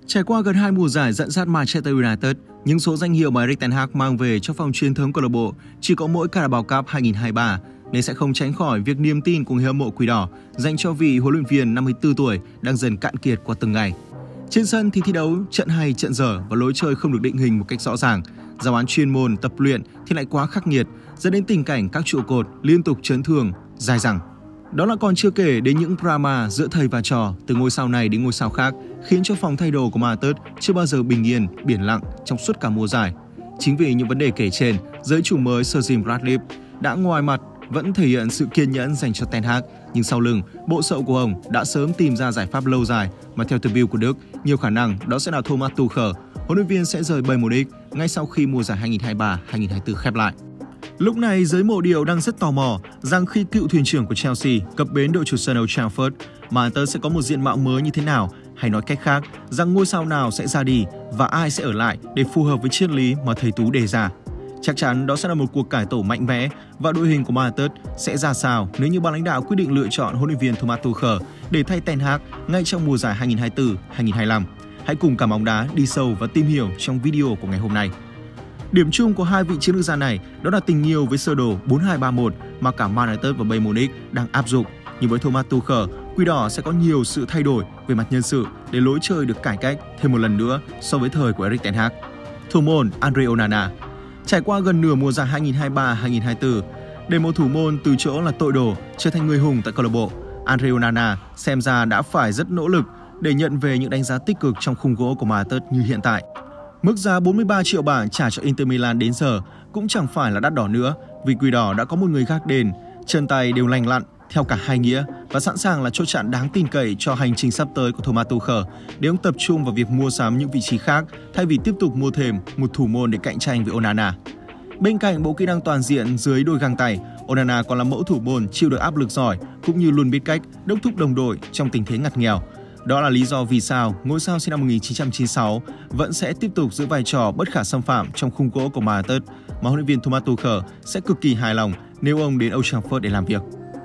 Trải qua gần 2 mùa giải dẫn dắt Manchester United, những số danh hiệu mà Erik ten Hag mang về cho phòng truyền thống câu lạc bộ chỉ có mỗi Carabao Cup 2023, nên sẽ không tránh khỏi việc niềm tin của người hâm mộ Quỷ Đỏ dành cho vị huấn luyện viên 54 tuổi đang dần cạn kiệt qua từng ngày. Trên sân thì thi đấu trận hay trận dở và lối chơi không được định hình một cách rõ ràng. Giáo án chuyên môn tập luyện thì lại quá khắc nghiệt, dẫn đến tình cảnh các trụ cột liên tục chấn thương, dai dẳng. Đó là còn chưa kể đến những drama giữa thầy và trò từ ngôi sao này đến ngôi sao khác, khiến cho phòng thay đồ của Man United chưa bao giờ bình yên, biển lặng trong suốt cả mùa giải. Chính vì những vấn đề kể trên, giới chủ mới Sir Jim Ratcliffe đã ngoài mặt vẫn thể hiện sự kiên nhẫn dành cho Ten Hag, nhưng sau lưng, bộ sậu của ông đã sớm tìm ra giải pháp lâu dài mà theo The Bild của Đức, nhiều khả năng đó sẽ là Thomas Tuchel, huấn luyện viên sẽ rời Bayern Munich ngay sau khi mùa giải 2023-2024 khép lại. Lúc này, giới mộ điệu đang rất tò mò rằng khi cựu thuyền trưởng của Chelsea cập bến đội chủ sân Old Trafford, Man United sẽ có một diện mạo mới như thế nào, hay nói cách khác, rằng ngôi sao nào sẽ ra đi và ai sẽ ở lại để phù hợp với triết lý mà thầy Tú đề ra. Chắc chắn đó sẽ là một cuộc cải tổ mạnh mẽ và đội hình của Man United sẽ ra sao nếu như ban lãnh đạo quyết định lựa chọn huấn luyện viên Thomas Tuchel để thay Ten Hag ngay trong mùa giải 2024-2025. Hãy cùng cả bóng đá đi sâu và tìm hiểu trong video của ngày hôm nay. Điểm chung của hai vị chiến lược gia này đó là tình yêu với sơ đồ 4-2-3-1 mà cả Man United và Bayern Munich đang áp dụng. Nhưng với Thomas Tuchel, Quỷ Đỏ sẽ có nhiều sự thay đổi về mặt nhân sự để lối chơi được cải cách thêm một lần nữa so với thời của Erik ten Hag. Thủ môn Andre Onana. Trải qua gần nửa mùa giải 2023-2024, để một thủ môn từ chỗ là tội đồ trở thành người hùng tại câu lạc bộ, Andre Onana xem ra đã phải rất nỗ lực để nhận về những đánh giá tích cực trong khung gỗ của Man United như hiện tại. Mức giá 43 triệu bảng trả cho Inter Milan đến giờ cũng chẳng phải là đắt đỏ nữa, vì Quỷ Đỏ đã có một người gác đền, chân tay đều lành lặn theo cả hai nghĩa và sẵn sàng là chốt chặn đáng tin cậy cho hành trình sắp tới của Thomas Tuchel để ông tập trung vào việc mua sắm những vị trí khác thay vì tiếp tục mua thêm một thủ môn để cạnh tranh với Onana. Bên cạnh bộ kỹ năng toàn diện dưới đôi găng tay, Onana còn là mẫu thủ môn chịu được áp lực giỏi cũng như luôn biết cách đốc thúc đồng đội trong tình thế ngặt nghèo. Đó là lý do vì sao ngôi sao sinh năm 1996 vẫn sẽ tiếp tục giữ vai trò bất khả xâm phạm trong khung gỗ của Man United, mà huấn luyện viên Thomas Tuchel sẽ cực kỳ hài lòng nếu ông đến Old Trafford để làm việc.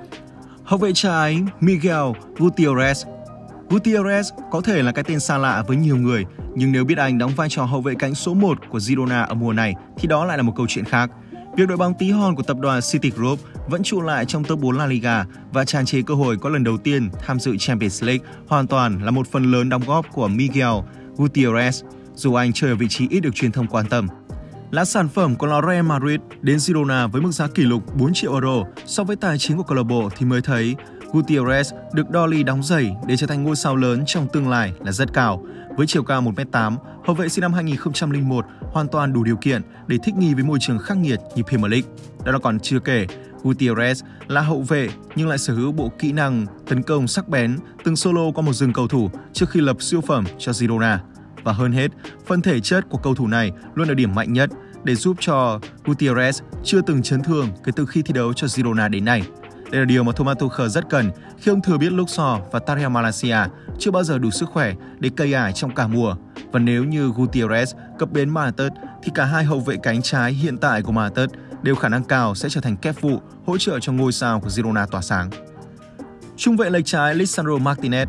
Hậu vệ trái Miguel Gutierrez. Gutierrez có thể là cái tên xa lạ với nhiều người, nhưng nếu biết anh đóng vai trò hậu vệ cánh số 1 của Girona ở mùa này thì đó lại là một câu chuyện khác. Việc đội bóng tí hon của tập đoàn City Group vẫn trụ lại trong top 4 La Liga và tràn trề cơ hội có lần đầu tiên tham dự Champions League hoàn toàn là một phần lớn đóng góp của Miguel Gutierrez, dù anh chơi ở vị trí ít được truyền thông quan tâm. Là sản phẩm của Real Madrid đến Girona với mức giá kỷ lục 4 triệu euro, so với tài chính của câu lạc bộ thì mới thấy Gutierrez được Dolly đóng giày để trở thành ngôi sao lớn trong tương lai là rất cao. Với chiều cao 1m8, hậu vệ sinh năm 2001 hoàn toàn đủ điều kiện để thích nghi với môi trường khắc nghiệt như Premier League. Đó là còn chưa kể, Gutierrez là hậu vệ nhưng lại sở hữu bộ kỹ năng tấn công sắc bén, từng solo qua một rừng cầu thủ trước khi lập siêu phẩm cho Girona. Và hơn hết, phần thể chất của cầu thủ này luôn là điểm mạnh nhất để giúp cho Gutierrez chưa từng chấn thương kể từ khi thi đấu cho Girona đến nay. Đây là điều mà Thomas Tuchel rất cần khi ông thừa biết Luke Shaw và Tarek Malaysia chưa bao giờ đủ sức khỏe để cây ải trong cả mùa. Và nếu như Gutierrez cập bến Man United thì cả hai hậu vệ cánh trái hiện tại của Man United đều khả năng cao sẽ trở thành kép phụ hỗ trợ cho ngôi sao của Girona tỏa sáng. Trung vệ lệch trái Lisandro Martinez.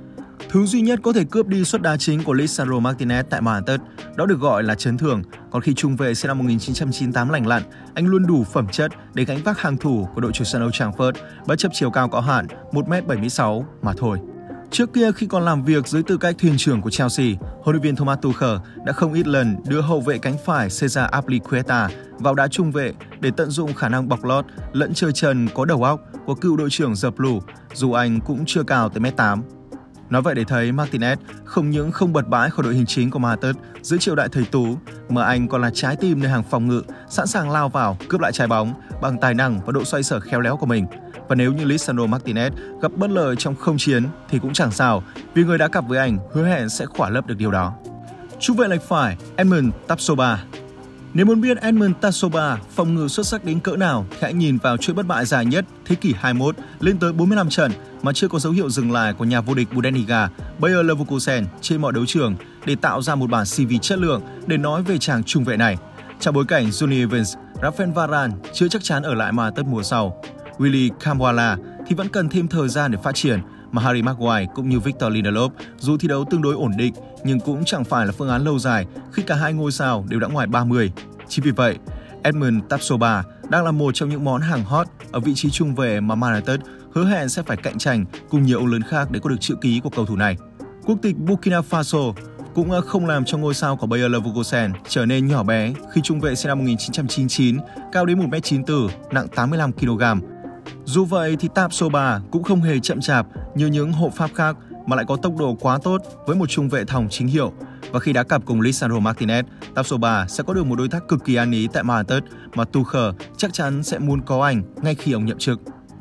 Thứ duy nhất có thể cướp đi suất đá chính của Lisandro Martinez tại Man United đó được gọi là chấn thương. Còn khi trung vệ sinh năm 1998 lành lặn, anh luôn đủ phẩm chất để gánh vác hàng thủ của đội chủ sân Old Trafford bất chấp chiều cao có hạn 1m76 mà thôi. Trước kia khi còn làm việc dưới tư cách thuyền trưởng của Chelsea, huấn luyện viên Thomas Tuchel đã không ít lần đưa hậu vệ cánh phải Cesar Azpilicueta vào đá trung vệ để tận dụng khả năng bọc lót lẫn chơi chân có đầu óc của cựu đội trưởng The Blue, dù anh cũng chưa cao tới 1m8. Nói vậy để thấy Martinez không những không bật bãi khỏi đội hình chính của Man United dưới triều đại thầy Tú, mà anh còn là trái tim nơi hàng phòng ngự, sẵn sàng lao vào cướp lại trái bóng bằng tài năng và độ xoay sở khéo léo của mình. Và nếu như Lisandro Martinez gặp bất lợi trong không chiến thì cũng chẳng sao, vì người đã cặp với anh hứa hẹn sẽ khỏa lấp được điều đó. Trung vệ lệch phải Edmund Tapsoba. Nếu muốn biết Edmund Tapsoba phòng ngự xuất sắc đến cỡ nào thì hãy nhìn vào chuỗi bất bại dài nhất thế kỷ 21 lên tới 45 trận mà chưa có dấu hiệu dừng lại của nhà vô địch Bundesliga Bayer Leverkusen trên mọi đấu trường để tạo ra một bản CV chất lượng để nói về chàng trung vệ này. Trong bối cảnh Johnny Evans, Rafael Varane chưa chắc chắn ở lại Man United mùa sau, Willy Kambwala thì vẫn cần thêm thời gian để phát triển, mà Harry Maguire cũng như Victor Lindelof dù thi đấu tương đối ổn định nhưng cũng chẳng phải là phương án lâu dài khi cả hai ngôi sao đều đã ngoài 30. Chính vì vậy, Edmund Tapsoba đang là một trong những món hàng hot ở vị trí trung vệ mà Man United hứa hẹn sẽ phải cạnh tranh cùng nhiều ông lớn khác để có được chữ ký của cầu thủ này. Quốc tịch Burkina Faso cũng không làm cho ngôi sao của Bayer Leverkusen trở nên nhỏ bé khi trung vệ sinh năm 1999 cao đến 1m94, nặng 85 kg. Dù vậy thì Tapsoba cũng không hề chậm chạp như những hộ pháp khác mà lại có tốc độ quá tốt với một trung vệ thòng chính hiệu. Và khi đá cặp cùng Lisandro Martinez, Tapsoba sẽ có được một đối tác cực kỳ ăn ý tại Man United mà Tuchel chắc chắn sẽ muốn có anh ngay khi ông nhậm chức.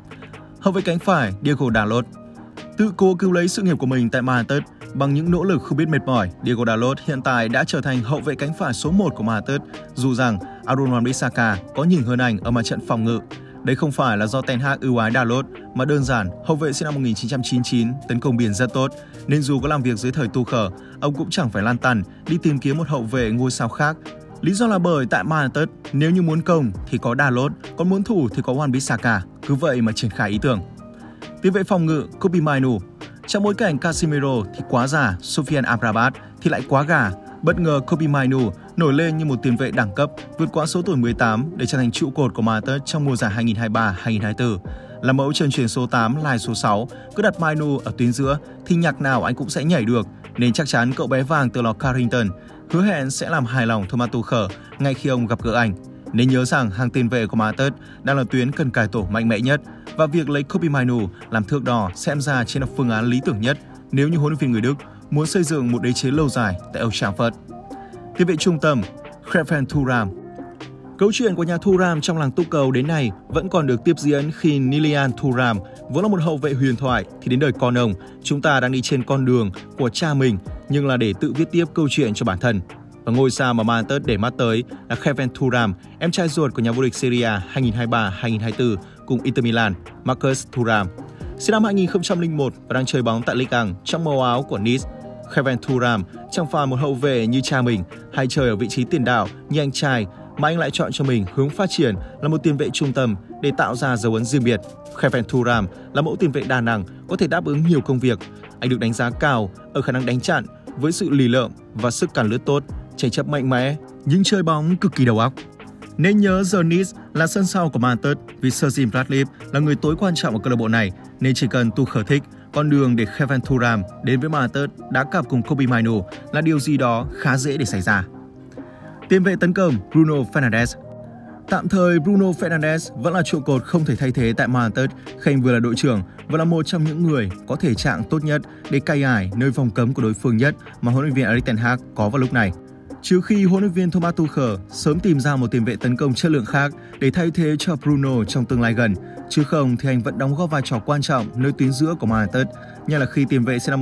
Hậu vệ cánh phải Diego Dalot tự cố cứu lấy sự nghiệp của mình tại Man United bằng những nỗ lực không biết mệt mỏi. Diego Dalot hiện tại đã trở thành hậu vệ cánh phải số 1 của Man United, dù rằng Aaron Wan-Bissaka có nhỉnh hơn anh ở mặt trận phòng ngự. Đây không phải là do Ten Hag ưu ái Dalot, mà đơn giản hậu vệ sinh năm 1999 tấn công biên rất tốt, nên dù có làm việc dưới thời Tuchel, ông cũng chẳng phải lăn tăn đi tìm kiếm một hậu vệ ngôi sao khác. Lý do là bởi tại Man United, nếu như muốn công thì có Dalot, còn muốn thủ thì có Wan-Bissaka, cứ vậy mà triển khai ý tưởng. Tiền vệ phòng ngự Kobbie Mainoo. Trong bối cảnh Casemiro thì quá già, Sofiane Amrabat thì lại quá gà, bất ngờ Kobbie Mainoo nổi lên như một tiền vệ đẳng cấp vượt qua số tuổi 18 để trở thành trụ cột của Man United trong mùa giải 2023-2024. Là mẫu chân truyền số 8 lai số 6, cứ đặt Mainoo ở tuyến giữa thì nhạc nào anh cũng sẽ nhảy được, nên chắc chắn cậu bé vàng từ lò Carrington hứa hẹn sẽ làm hài lòng Thomas Tuchel ngay khi ông gặp gỡ anh. Nên nhớ rằng hàng tiền vệ của Man United đang là tuyến cần cải tổ mạnh mẽ nhất, và việc lấy Kobbie Mainoo làm thước đo xem ra chính là phương án lý tưởng nhất nếu như huấn luyện viên người Đức muốn xây dựng một đế chế lâu dài tại Old Trafford. Tiền vệ trung tâm Kheven Thuram. Câu chuyện của nhà Thuram trong làng túc cầu đến nay vẫn còn được tiếp diễn khi Lilian Thuram vốn là một hậu vệ huyền thoại thì đến đời con ông, chúng ta đang đi trên con đường của cha mình nhưng là để tự viết tiếp câu chuyện cho bản thân. Và ngôi sao mà Man United để mắt tới là Kheven Thuram, em trai ruột của nhà vô địch Serie A 2023-2024 cùng Inter Milan, Marcus Thuram. Sinh năm 2001 và đang chơi bóng tại Ligue 1 trong màu áo của Nice. Kheven Thuram chẳng phải một hậu vệ như cha mình hay chơi ở vị trí tiền đạo như anh trai, mà anh lại chọn cho mình hướng phát triển là một tiền vệ trung tâm để tạo ra dấu ấn riêng biệt. Kheven Thuram là mẫu tiền vệ đa năng, có thể đáp ứng nhiều công việc. Anh được đánh giá cao ở khả năng đánh chặn với sự lì lợm và sức cản lướt tốt, chạy chậm mạnh mẽ, nhưng chơi bóng cực kỳ đầu óc. Nên nhớ giờ Nice là sân sau của Man United vì Sir Jim Ratcliffe là người tối quan trọng ở câu lạc bộ này, nên chỉ cần Tuchel thích, con đường để Kheven Thuram đến với Man United đá cặp cùng Kobbie Mainoo là điều gì đó khá dễ để xảy ra. Tiền vệ tấn công Bruno Fernandes. Tạm thời Bruno Fernandes vẫn là trụ cột không thể thay thế tại Man United khi anh vừa là đội trưởng và là một trong những người có thể trạng tốt nhất để cày ải nơi vòng cấm của đối phương nhất mà huấn luyện viên Erik ten Hag có vào lúc này. Trừ khi huấn luyện viên Thomas Tuchel sớm tìm ra một tiền vệ tấn công chất lượng khác để thay thế cho Bruno trong tương lai gần, chứ không thì anh vẫn đóng góp vai trò quan trọng nơi tuyến giữa của Man United, như là khi tiền vệ sinh năm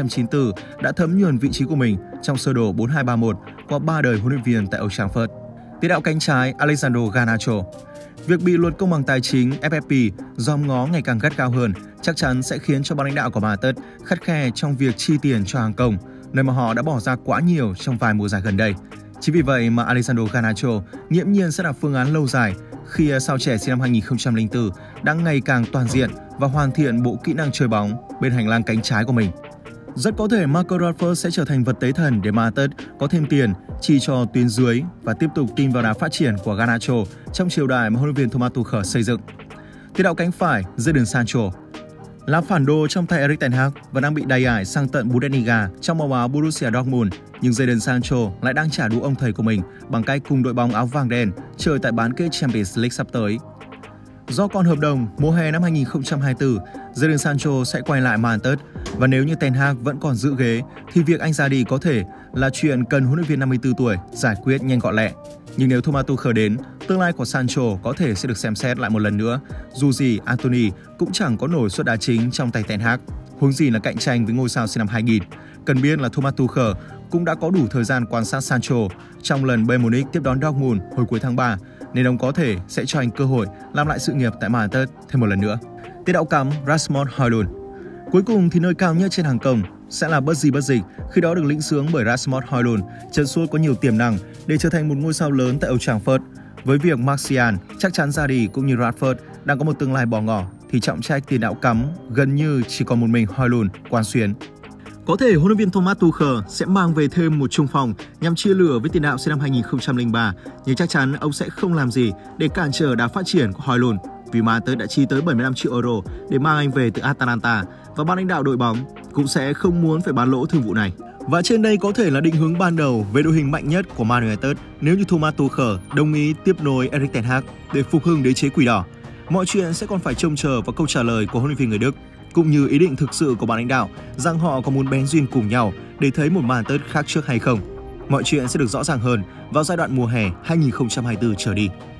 1994 đã thấm nhuần vị trí của mình trong sơ đồ 4-2-3-1 qua 3 đời huấn luyện viên tại Old Trafford. Tiền đạo cánh trái Alexandro Garnacho. Việc bị luật công bằng tài chính FFP dòm ngó ngày càng gắt gao hơn chắc chắn sẽ khiến cho ban lãnh đạo của Man United khắt khe trong việc chi tiền cho hàng công, nơi mà họ đã bỏ ra quá nhiều trong vài mùa giải gần đây. Chính vì vậy mà Alexandro Garnacho nghiễm nhiên sẽ là phương án lâu dài khi sao trẻ sinh năm 2004 đang ngày càng toàn diện và hoàn thiện bộ kỹ năng chơi bóng bên hành lang cánh trái của mình. Rất có thể Marco Rashford sẽ trở thành vật tế thần để Man United có thêm tiền chi cho tuyến dưới và tiếp tục tin vào đà phát triển của Garnacho trong triều đại mà huấn luyện viên Thomas Tuchel xây dựng. Tiền đạo cánh phải Jadon Sancho. Là phản đồ trong tay Erik ten Hag và đang bị đày ải sang tận Bundesliga trong màu áo Borussia Dortmund, nhưng Jadon Sancho lại đang trả đũa ông thầy của mình bằng cách cùng đội bóng áo vàng đen chơi tại bán kết Champions League sắp tới. Do còn hợp đồng mùa hè năm 2024, Jadon Sancho sẽ quay lại Man United và nếu như ten Hag vẫn còn giữ ghế thì việc anh ra đi có thể là chuyện cần huấn luyện viên 54 tuổi giải quyết nhanh gọn lẹ. Nhưng nếu Thomas Tuchel đến, tương lai của Sancho có thể sẽ được xem xét lại một lần nữa. Dù gì, Anthony cũng chẳng có nổi suất đá chính trong tay ten Hag, huống gì là cạnh tranh với ngôi sao sinh năm 2000. Cần biết là Thomas Tuchel cũng đã có đủ thời gian quan sát Sancho trong lần Bayern Munich tiếp đón Dortmund hồi cuối tháng 3, nên ông có thể sẽ cho anh cơ hội làm lại sự nghiệp tại Man United thêm một lần nữa. Tiền đạo cắm Rasmus Højlund. Cuối cùng thì nơi cao nhất trên hàng công sẽ là bất dịch khi đó được lĩnh sướng bởi Rasmus Højlund, chân sút có nhiều tiềm năng để trở thành một ngôi sao lớn tại Old Trafford. Với việc Martial chắc chắn ra đi cũng như Rashford đang có một tương lai bỏ ngỏ thì trọng trách tiền đạo cắm gần như chỉ còn một mình Højlund quan xuyến. Có thể huấn luyện viên Thomas Tuchel sẽ mang về thêm một trung phong nhằm chia lửa với tiền đạo sinh năm 2003, nhưng chắc chắn ông sẽ không làm gì để cản trở đà phát triển của Højlund, vì Man United đã chi tới 75 triệu euro để mang anh về từ Atalanta và ban lãnh đạo đội bóng cũng sẽ không muốn phải bán lỗ thương vụ này. Và trên đây có thể là định hướng ban đầu về đội hình mạnh nhất của Man United nếu như Thomas Tuchel đồng ý tiếp nối Erik ten Hag để phục hưng đế chế quỷ đỏ. Mọi chuyện sẽ còn phải trông chờ vào câu trả lời của huấn luyện viên người Đức, cũng như ý định thực sự của ban lãnh đạo rằng họ có muốn bén duyên cùng nhau để thấy một Man United khác trước hay không. Mọi chuyện sẽ được rõ ràng hơn vào giai đoạn mùa hè 2024 trở đi.